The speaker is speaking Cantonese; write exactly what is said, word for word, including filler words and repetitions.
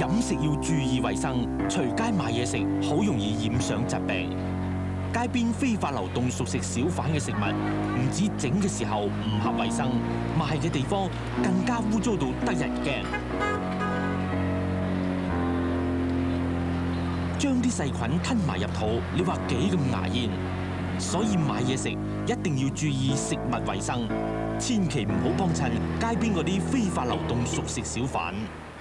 飲食要注意衛生，隨街買嘢食好容易染上疾病。街邊非法流動熟食小販嘅食物，唔止整嘅時候唔合衛生，賣嘅地方更加污糟到得人驚。將啲細菌吞埋入肚，你話幾咁牙煙？所以買嘢食一定要注意食物衛生，千祈唔好幫襯街邊嗰啲非法流動熟食小販。